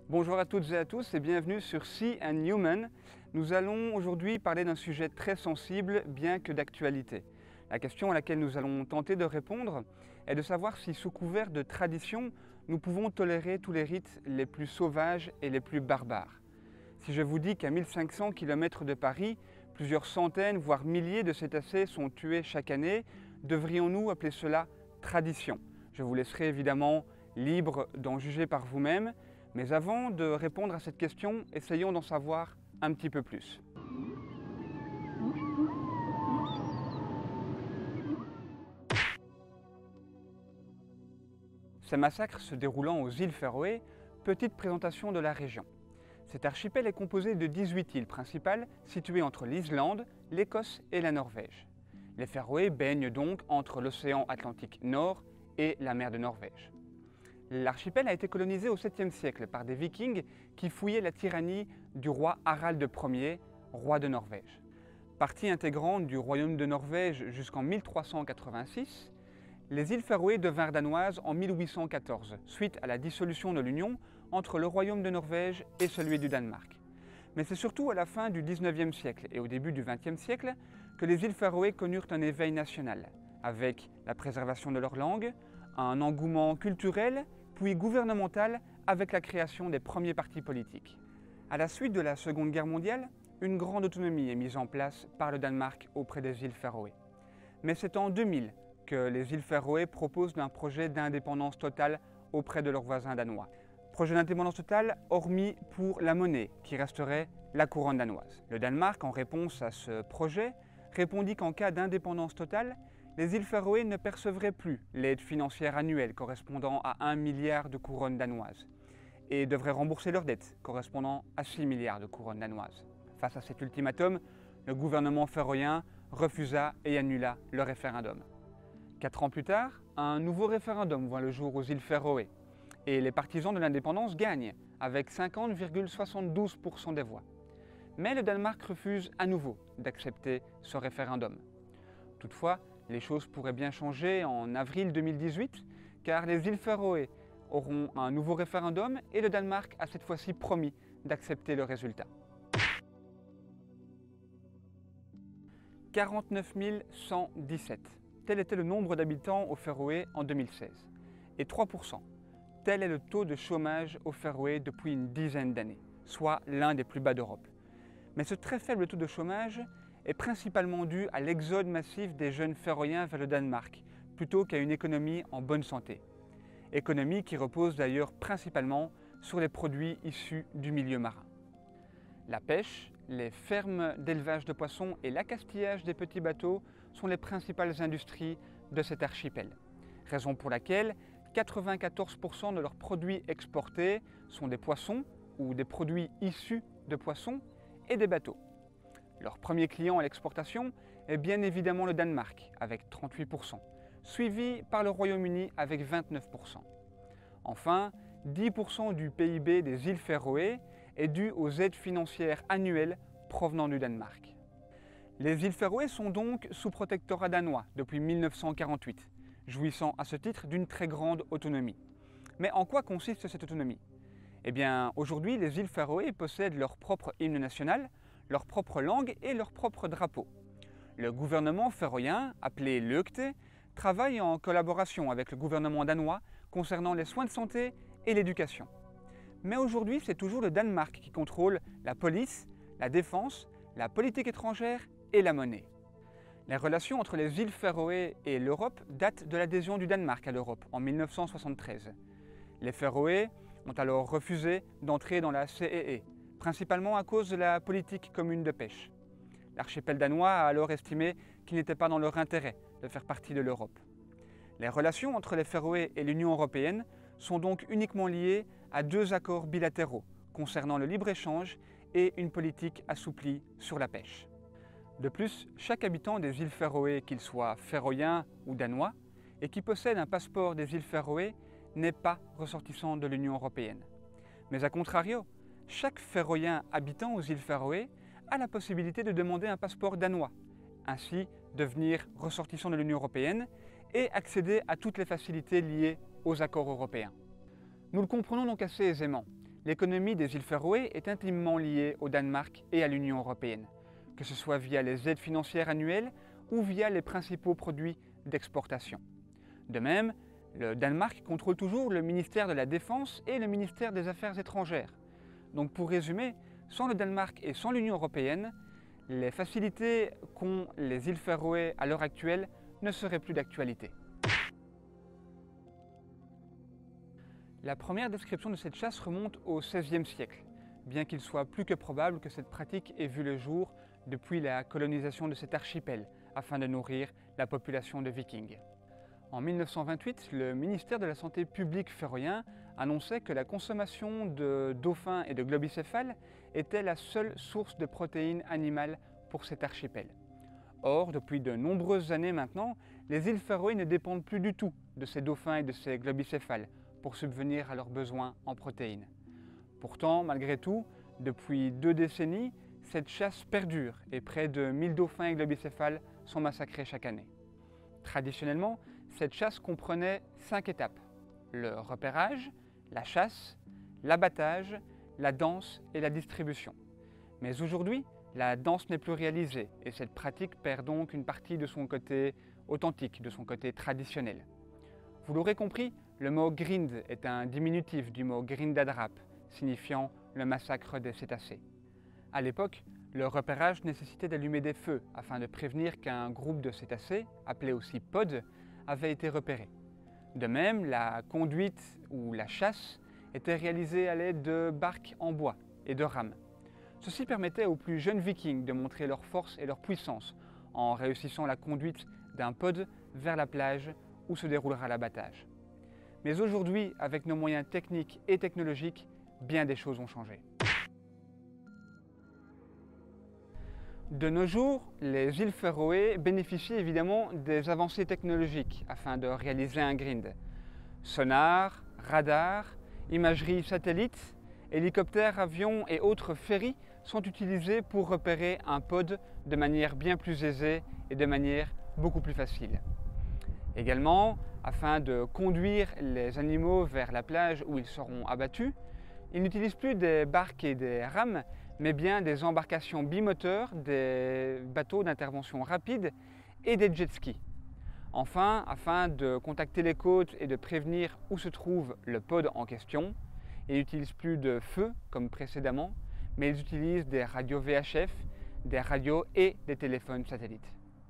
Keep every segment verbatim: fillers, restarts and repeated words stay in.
Bonjour à toutes et à tous et bienvenue sur Sea and Human. Nous allons aujourd'hui parler d'un sujet très sensible, bien que d'actualité. La question à laquelle nous allons tenter de répondre est de savoir si, sous couvert de tradition, nous pouvons tolérer tous les rites les plus sauvages et les plus barbares. Si je vous dis qu'à mille cinq cents kilomètres de Paris, plusieurs centaines, voire milliers de cétacés sont tués chaque année, devrions-nous appeler cela tradition? Je vous laisserai évidemment libre d'en juger par vous-même, mais avant de répondre à cette question, essayons d'en savoir un petit peu plus. Ces massacres se déroulant aux îles Féroé, petite présentation de la région. Cet archipel est composé de dix-huit îles principales situées entre l'Islande, l'Écosse et la Norvège. Les Féroé baignent donc entre l'océan Atlantique Nord et la mer de Norvège. L'archipel a été colonisé au septième siècle par des Vikings qui fouillaient la tyrannie du roi Harald Ier, roi de Norvège. Partie intégrante du royaume de Norvège jusqu'en mille trois cent quatre-vingt-six, les îles Féroé devinrent danoises en mille huit cent quatorze, suite à la dissolution de l'Union entre le royaume de Norvège et celui du Danemark. Mais c'est surtout à la fin du dix-neuvième siècle et au début du vingtième siècle que les îles Féroé connurent un éveil national, avec la préservation de leur langue, un engouement culturel, puis gouvernemental avec la création des premiers partis politiques. À la suite de la Seconde Guerre mondiale, une grande autonomie est mise en place par le Danemark auprès des îles Féroé. Mais c'est en deux mille que les îles Féroé proposent un projet d'indépendance totale auprès de leurs voisins danois. Projet d'indépendance totale, hormis pour la monnaie, qui resterait la couronne danoise. Le Danemark, en réponse à ce projet, répondit qu'en cas d'indépendance totale, les îles Féroé ne percevraient plus l'aide financière annuelle correspondant à un milliard de couronnes danoises et devraient rembourser leurs dettes correspondant à six milliards de couronnes danoises. Face à cet ultimatum, le gouvernement féroïen refusa et annula le référendum. Quatre ans plus tard, un nouveau référendum voit le jour aux îles Féroé et les partisans de l'indépendance gagnent avec cinquante virgule soixante-douze pour cent des voix. Mais le Danemark refuse à nouveau d'accepter ce référendum. Toutefois, les choses pourraient bien changer en avril deux mille dix-huit, car les îles Féroé auront un nouveau référendum et le Danemark a cette fois-ci promis d'accepter le résultat. quarante-neuf mille cent dix-sept, tel était le nombre d'habitants aux Féroé en deux mille seize. Et trois pour cent, tel est le taux de chômage aux Féroé depuis une dizaine d'années, soit l'un des plus bas d'Europe. Mais ce très faible taux de chômage est principalement dû à l'exode massif des jeunes féroïens vers le Danemark, plutôt qu'à une économie en bonne santé. Économie qui repose d'ailleurs principalement sur les produits issus du milieu marin. La pêche, les fermes d'élevage de poissons et l'accastillage des petits bateaux sont les principales industries de cet archipel. Raison pour laquelle quatre-vingt-quatorze pour cent de leurs produits exportés sont des poissons ou des produits issus de poissons et des bateaux. Leur premier client à l'exportation est bien évidemment le Danemark, avec trente-huit pour cent, suivi par le Royaume-Uni avec vingt-neuf pour cent. Enfin, dix pour cent du P I B des îles Féroé est dû aux aides financières annuelles provenant du Danemark. Les îles Féroé sont donc sous protectorat danois depuis mille neuf cent quarante-huit, jouissant à ce titre d'une très grande autonomie. Mais en quoi consiste cette autonomie? Eh bien, aujourd'hui, les îles Féroé possèdent leur propre hymne national, leur propre langue et leur propre drapeau. Le gouvernement féroïen, appelé Løgte, travaille en collaboration avec le gouvernement danois concernant les soins de santé et l'éducation. Mais aujourd'hui, c'est toujours le Danemark qui contrôle la police, la défense, la politique étrangère et la monnaie. Les relations entre les îles Féroé et l'Europe datent de l'adhésion du Danemark à l'Europe en mille neuf cent soixante-treize. Les Féroé ont alors refusé d'entrer dans la C E E, principalement à cause de la politique commune de pêche. L'archipel danois a alors estimé qu'il n'était pas dans leur intérêt de faire partie de l'Europe. Les relations entre les Féroé et l'Union européenne sont donc uniquement liées à deux accords bilatéraux concernant le libre-échange et une politique assouplie sur la pêche. De plus, chaque habitant des îles Féroé, qu'il soit féroïen ou danois, et qui possède un passeport des îles Féroé, n'est pas ressortissant de l'Union européenne. Mais à contrario, chaque Féroïen habitant aux îles Féroé a la possibilité de demander un passeport danois, ainsi devenir ressortissant de l'Union européenne et accéder à toutes les facilités liées aux accords européens. Nous le comprenons donc assez aisément. L'économie des îles Féroé est intimement liée au Danemark et à l'Union européenne, que ce soit via les aides financières annuelles ou via les principaux produits d'exportation. De même, le Danemark contrôle toujours le ministère de la Défense et le ministère des Affaires étrangères. Donc pour résumer, sans le Danemark et sans l'Union européenne, les facilités qu'ont les îles Féroé à l'heure actuelle ne seraient plus d'actualité. La première description de cette chasse remonte au seizième siècle, bien qu'il soit plus que probable que cette pratique ait vu le jour depuis la colonisation de cet archipel, afin de nourrir la population de Vikings. En mille neuf cent vingt-huit, le ministère de la Santé publique féroïen annonçait que la consommation de dauphins et de globicéphales était la seule source de protéines animales pour cet archipel. Or, depuis de nombreuses années maintenant, les îles Féroé ne dépendent plus du tout de ces dauphins et de ces globicéphales pour subvenir à leurs besoins en protéines. Pourtant, malgré tout, depuis deux décennies, cette chasse perdure et près de mille dauphins et globicéphales sont massacrés chaque année. Traditionnellement, cette chasse comprenait cinq étapes: le repérage, la chasse, l'abattage, la danse et la distribution. Mais aujourd'hui, la danse n'est plus réalisée et cette pratique perd donc une partie de son côté authentique, de son côté traditionnel. Vous l'aurez compris, le mot grind est un diminutif du mot grindadrap, signifiant le massacre des cétacés. À l'époque, le repérage nécessitait d'allumer des feux afin de prévenir qu'un groupe de cétacés, appelé aussi pod, avait été repéré. De même, la conduite ou la chasse était réalisée à l'aide de barques en bois et de rames. Ceci permettait aux plus jeunes vikings de montrer leur force et leur puissance en réussissant la conduite d'un pod vers la plage où se déroulera l'abattage. Mais aujourd'hui, avec nos moyens techniques et technologiques, bien des choses ont changé. De nos jours, les îles Féroé bénéficient évidemment des avancées technologiques afin de réaliser un grind. Sonar, radar, imagerie satellite, hélicoptères, avions et autres ferries sont utilisés pour repérer un pod de manière bien plus aisée et de manière beaucoup plus facile. Également, afin de conduire les animaux vers la plage où ils seront abattus, ils n'utilisent plus des barques et des rames, mais bien des embarcations bimoteurs, des bateaux d'intervention rapide et des jet skis. Enfin, afin de contacter les côtes et de prévenir où se trouve le pod en question, ils n'utilisent plus de feu comme précédemment, mais ils utilisent des radios V H F, des radios et des téléphones satellites.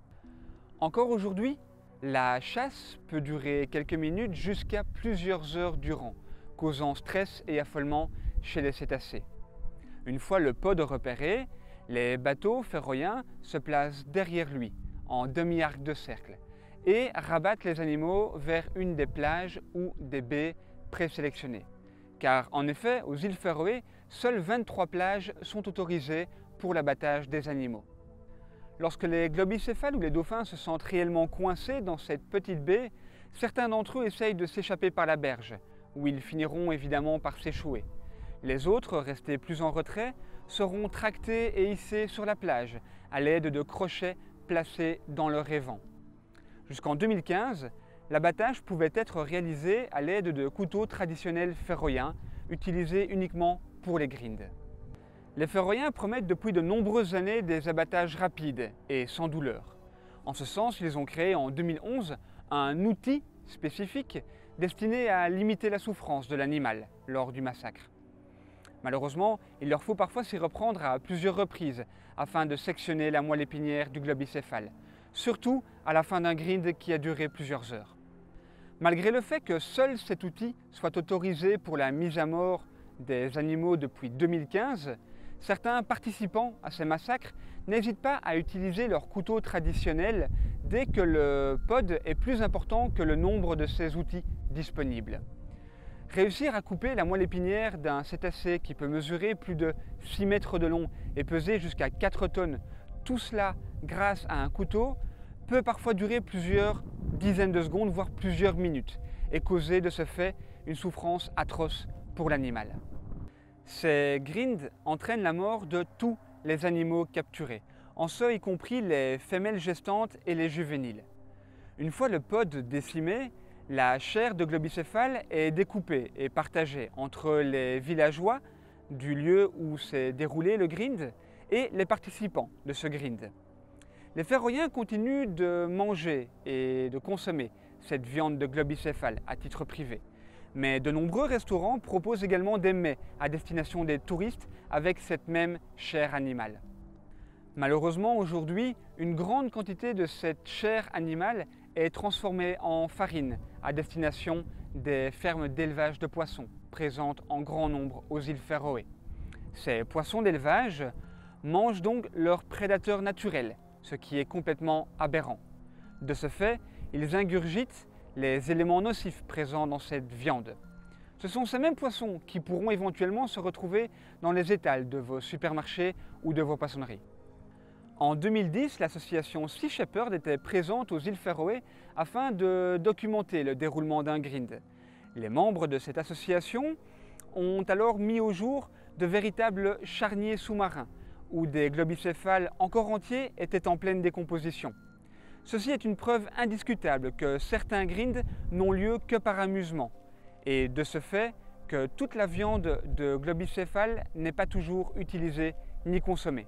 Encore aujourd'hui, la chasse peut durer quelques minutes jusqu'à plusieurs heures durant, causant stress et affolement chez les cétacés. Une fois le pod repéré, les bateaux féroïens se placent derrière lui, en demi-arc de cercle, et rabattent les animaux vers une des plages ou des baies présélectionnées. Car en effet, aux îles Féroé, seules vingt-trois plages sont autorisées pour l'abattage des animaux. Lorsque les globicéphales ou les dauphins se sentent réellement coincés dans cette petite baie, certains d'entre eux essayent de s'échapper par la berge, où ils finiront évidemment par s'échouer. Les autres, restés plus en retrait, seront tractés et hissés sur la plage à l'aide de crochets placés dans leur évent. Jusqu'en deux mille quinze, l'abattage pouvait être réalisé à l'aide de couteaux traditionnels féroïens, utilisés uniquement pour les grinds. Les Féroïens promettent depuis de nombreuses années des abattages rapides et sans douleur. En ce sens, ils ont créé en deux mille onze un outil spécifique destiné à limiter la souffrance de l'animal lors du massacre. Malheureusement, il leur faut parfois s'y reprendre à plusieurs reprises afin de sectionner la moelle épinière du globicéphale, surtout à la fin d'un grind qui a duré plusieurs heures. Malgré le fait que seul cet outil soit autorisé pour la mise à mort des animaux depuis deux mille quinze, certains participants à ces massacres n'hésitent pas à utiliser leur couteau traditionnel dès que le pod est plus important que le nombre de ces outils disponibles. Réussir à couper la moelle épinière d'un cétacé qui peut mesurer plus de six mètres de long et peser jusqu'à quatre tonnes, tout cela grâce à un couteau, peut parfois durer plusieurs dizaines de secondes, voire plusieurs minutes, et causer de ce fait une souffrance atroce pour l'animal. Ces grinds entraînent la mort de tous les animaux capturés, en ce y compris les femelles gestantes et les juvéniles. Une fois le pod décimé, La chair de globicéphale est découpée et partagée entre les villageois du lieu où s'est déroulé le grind et les participants de ce grind. Les Féroïens continuent de manger et de consommer cette viande de globicéphale à titre privé. Mais de nombreux restaurants proposent également des mets à destination des touristes avec cette même chair animale. Malheureusement, aujourd'hui, une grande quantité de cette chair animale est transformée en farine à destination des fermes d'élevage de poissons présentes en grand nombre aux îles Féroé. Ces poissons d'élevage mangent donc leurs prédateurs naturels, ce qui est complètement aberrant. De ce fait, ils ingurgitent les éléments nocifs présents dans cette viande. Ce sont ces mêmes poissons qui pourront éventuellement se retrouver dans les étals de vos supermarchés ou de vos poissonneries. En deux mille dix, l'association Sea Shepherd était présente aux îles Féroé afin de documenter le déroulement d'un grind. Les membres de cette association ont alors mis au jour de véritables charniers sous-marins où des globicéphales encore entiers étaient en pleine décomposition. Ceci est une preuve indiscutable que certains grinds n'ont lieu que par amusement et de ce fait que toute la viande de globicéphale n'est pas toujours utilisée ni consommée.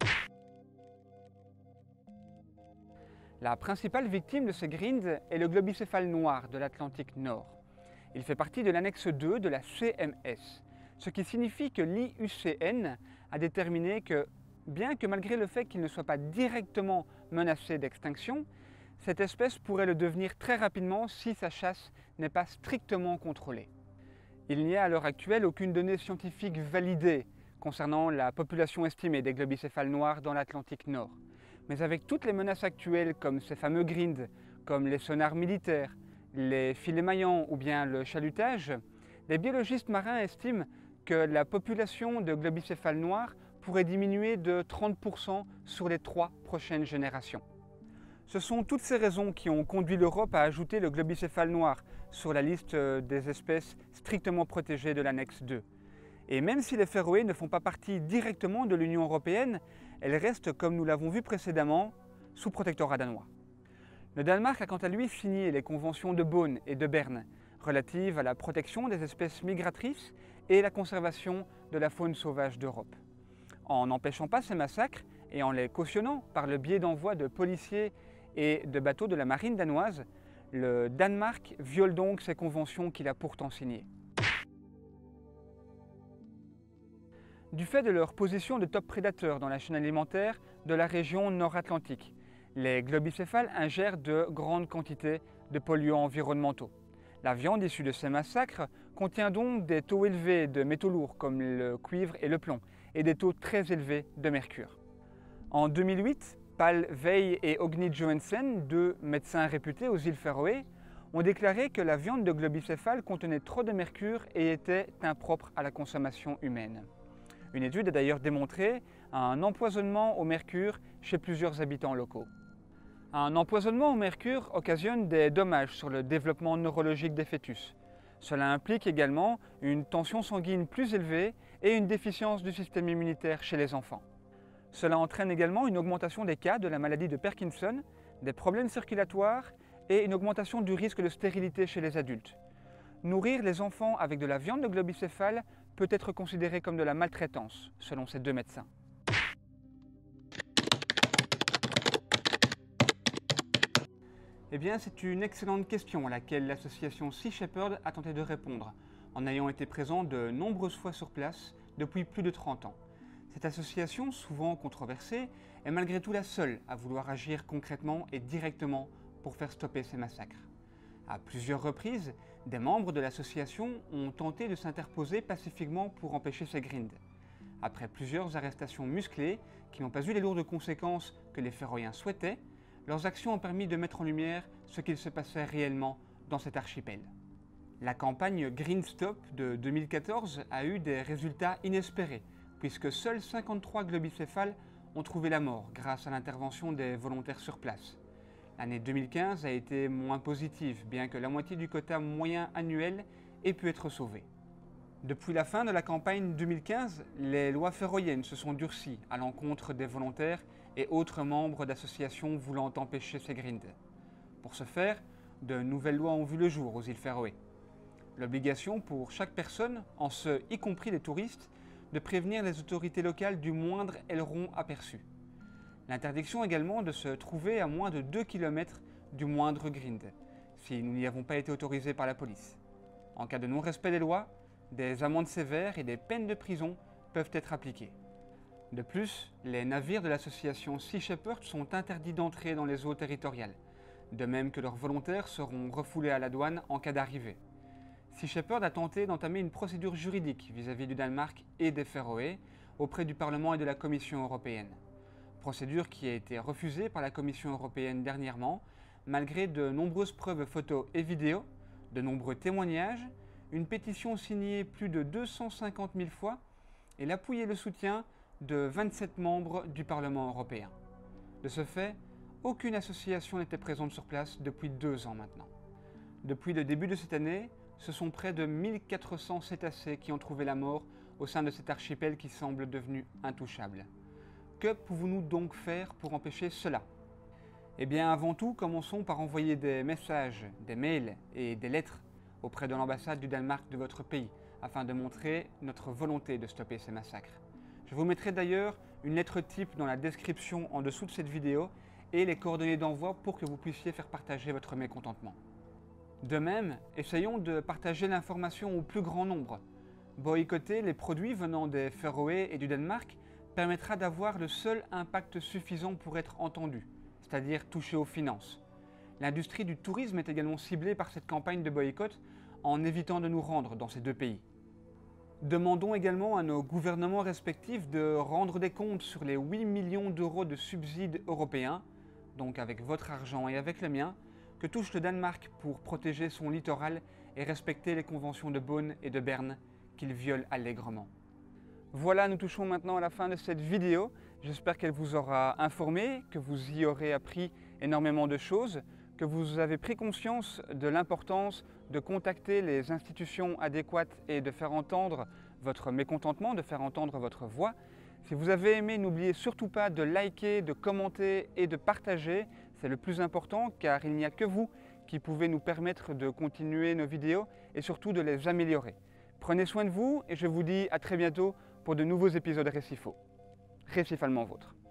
La principale victime de ces grinds est le globicéphale noir de l'Atlantique Nord. Il fait partie de l'annexe deux de la C M S, ce qui signifie que l'I U C N a déterminé que, bien que malgré le fait qu'il ne soit pas directement menacé d'extinction, cette espèce pourrait le devenir très rapidement si sa chasse n'est pas strictement contrôlée. Il n'y a à l'heure actuelle aucune donnée scientifique validée concernant la population estimée des globicéphales noirs dans l'Atlantique Nord. Mais avec toutes les menaces actuelles comme ces fameux grinds, comme les sonars militaires, les filets maillants ou bien le chalutage, les biologistes marins estiment que la population de globicéphales noirs pourrait diminuer de trente pour cent sur les trois prochaines générations. Ce sont toutes ces raisons qui ont conduit l'Europe à ajouter le globicéphale noir sur la liste des espèces strictement protégées de l'annexe deux. Et même si les Féroé ne font pas partie directement de l'Union européenne, elles restent, comme nous l'avons vu précédemment, sous protectorat danois. Le Danemark a quant à lui signé les conventions de Bonn et de Berne relatives à la protection des espèces migratrices et la conservation de la faune sauvage d'Europe. En n'empêchant pas ces massacres et en les cautionnant par le biais d'envoi de policiers et de bateaux de la marine danoise, le Danemark viole donc ces conventions qu'il a pourtant signées. Du fait de leur position de top prédateur dans la chaîne alimentaire de la région nord-atlantique, les globicéphales ingèrent de grandes quantités de polluants environnementaux. La viande issue de ces massacres contient donc des taux élevés de métaux lourds comme le cuivre et le plomb et des taux très élevés de mercure. En deux mille huit, Pal Vey et Ogni Johansen, deux médecins réputés aux îles Féroé, ont déclaré que la viande de globicéphale contenait trop de mercure et était impropre à la consommation humaine. Une étude a d'ailleurs démontré un empoisonnement au mercure chez plusieurs habitants locaux. Un empoisonnement au mercure occasionne des dommages sur le développement neurologique des fœtus. Cela implique également une tension sanguine plus élevée et une déficience du système immunitaire chez les enfants. Cela entraîne également une augmentation des cas de la maladie de Parkinson, des problèmes circulatoires et une augmentation du risque de stérilité chez les adultes. Nourrir les enfants avec de la viande de globicéphale peut être considéré comme de la maltraitance, selon ces deux médecins. Eh bien, c'est une excellente question à laquelle l'association Sea Shepherd a tenté de répondre, en ayant été présent de nombreuses fois sur place depuis plus de trente ans. Cette association, souvent controversée, est malgré tout la seule à vouloir agir concrètement et directement pour faire stopper ces massacres. À plusieurs reprises, des membres de l'association ont tenté de s'interposer pacifiquement pour empêcher ces grinds. Après plusieurs arrestations musclées qui n'ont pas eu les lourdes conséquences que les Féroïens souhaitaient, leurs actions ont permis de mettre en lumière ce qu'il se passait réellement dans cet archipel. La campagne Green Stop de deux mille quatorze a eu des résultats inespérés, puisque seuls cinquante-trois globicéphales ont trouvé la mort grâce à l'intervention des volontaires sur place. L'année deux mille quinze a été moins positive, bien que la moitié du quota moyen annuel ait pu être sauvée. Depuis la fin de la campagne deux mille quinze, les lois féroïennes se sont durcies à l'encontre des volontaires et autres membres d'associations voulant empêcher ces grinds. Pour ce faire, de nouvelles lois ont vu le jour aux îles Féroé. L'obligation pour chaque personne, en ce y compris les touristes, de prévenir les autorités locales du moindre aileron aperçu. L'interdiction également de se trouver à moins de deux kilomètres du moindre grind, si nous n'y avons pas été autorisés par la police. En cas de non-respect des lois, des amendes sévères et des peines de prison peuvent être appliquées. De plus, les navires de l'association Sea Shepherd sont interdits d'entrer dans les eaux territoriales, de même que leurs volontaires seront refoulés à la douane en cas d'arrivée. Sea Shepherd a tenté d'entamer une procédure juridique vis-à-vis du Danemark et des Féroé auprès du Parlement et de la Commission européenne. Procédure qui a été refusée par la Commission européenne dernièrement, malgré de nombreuses preuves photos et vidéos, de nombreux témoignages, une pétition signée plus de deux cent cinquante mille fois et l'appui et le soutien de vingt-sept membres du Parlement européen. De ce fait, aucune association n'était présente sur place depuis deux ans maintenant. Depuis le début de cette année, ce sont près de mille quatre cents cétacés qui ont trouvé la mort au sein de cet archipel qui semble devenu intouchable. Que pouvons-nous donc faire pour empêcher cela? Eh bien, avant tout, commençons par envoyer des messages, des mails et des lettres auprès de l'ambassade du Danemark de votre pays, afin de montrer notre volonté de stopper ces massacres. Je vous mettrai d'ailleurs une lettre type dans la description en dessous de cette vidéo et les coordonnées d'envoi pour que vous puissiez faire partager votre mécontentement. De même, essayons de partager l'information au plus grand nombre. Boycotter les produits venant des Féroé et du Danemark permettra d'avoir le seul impact suffisant pour être entendu, c'est-à-dire toucher aux finances. L'industrie du tourisme est également ciblée par cette campagne de boycott en évitant de nous rendre dans ces deux pays. Demandons également à nos gouvernements respectifs de rendre des comptes sur les huit millions d'euros de subsides européens, donc avec votre argent et avec le mien, que touche le Danemark pour protéger son littoral et respecter les conventions de Bonn et de Berne qu'il viole allègrement. Voilà, nous touchons maintenant à la fin de cette vidéo. J'espère qu'elle vous aura informé, que vous y aurez appris énormément de choses, que vous avez pris conscience de l'importance de contacter les institutions adéquates et de faire entendre votre mécontentement, de faire entendre votre voix. Si vous avez aimé, n'oubliez surtout pas de liker, de commenter et de partager. C'est le plus important car il n'y a que vous qui pouvez nous permettre de continuer nos vidéos et surtout de les améliorer. Prenez soin de vous et je vous dis à très bientôt pour de nouveaux épisodes Récifo. Récif allemand vôtre.